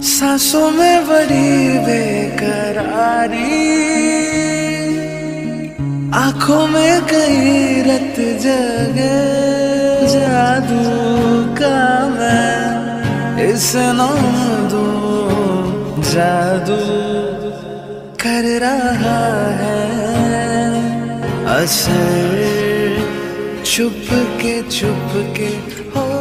सांसों में बड़ी बेकरारी, आंखों में कई रत जगे, जादू का मैं इसे नाम दूं, जादू कर रहा है असर, चुप के हो